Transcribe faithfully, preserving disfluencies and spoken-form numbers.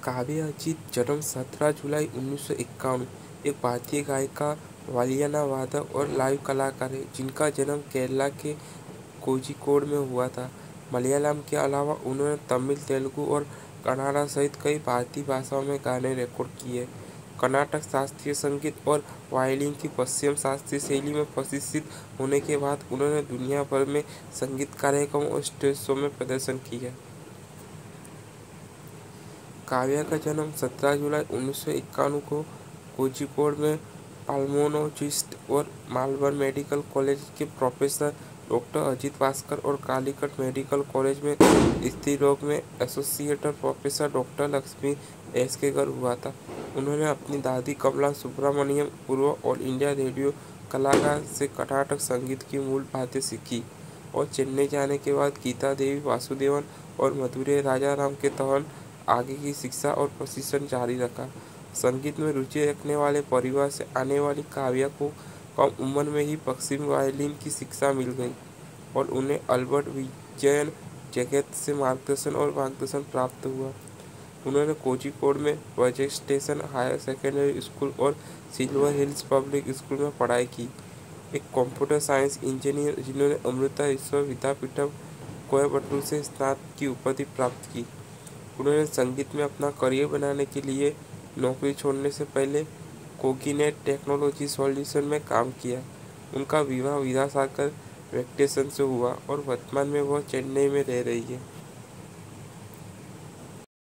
काव्या अजीत जन्म सत्रह जुलाई उन्नीस सौ इक्यावन एक भारतीय गायिका, वालियाना वादक और लाइव कलाकार है जिनका जन्म केरला के कोझिकोड में हुआ था। मलयालम के अलावा उन्होंने तमिल, तेलुगु और कन्नड़ सहित कई भारतीय भाषाओं में गाने रिकॉर्ड किए। कर्नाटक शास्त्रीय संगीत और वायलिन की पश्चिम शास्त्रीय शैली में प्रशिक्षित होने के बाद उन्होंने दुनिया भर में संगीत कार्यक्रमों और स्टेज शो में प्रदर्शन किया। काव्या का जन्म सत्रह जुलाई उन्नीस सौ इक्यावन को कोझिकोड में पल्मोनोलॉजिस्ट और मालबर्न मेडिकल कॉलेज के प्रोफेसर डॉक्टर अजीत भास्कर और कालीकट मेडिकल कॉलेज में स्त्री रोग में associate professor doctor Lakshmi S के घर हुआ था। उन्होंने अपनी दादी कमला सुब्रमण्यम पूर्व ऑल इंडिया रेडियो कलाकार से कर्नाटक संगीत की मूल बातें सीखी और चेन्नई जाने के बाद गीता देवी वासुदेवन और मधुरै राजाराम के तहत आगे की शिक्षा और प्रशिक्षण जारी रखा। संगीत में रुचि रखने वाले परिवार से आने वाली काव्या को कम उम्र में ही पश्चिम वायलिन की शिक्षा मिल गई और उन्हें अल्बर्ट विजयन जगत से मार्गदर्शन और मार्गदर्शन प्राप्त हुआ। उन्होंने कोझिकोड में प्रेजेंटेशन हायर सेकेंडरी स्कूल और सिल्वर हिल्स पब्लिक स्कूल में पढ़ाई की। एक कंप्यूटर साइंस इंजीनियर जिन्होंने अमृता विश्व विद्यापीठम कोयम्बटूर से स्नातक की उपाधि प्राप्त की। उन्होंने संगीत में अपना करियर बनाने के लिए नौकरी छोड़ने से पहले कोगिनेट टेक्नोलॉजी सॉल्यूशन में काम किया। उनका विवाह विद्यासागर वेंकटेशन से हुआ और वर्तमान में वह चेन्नई में रह रही है।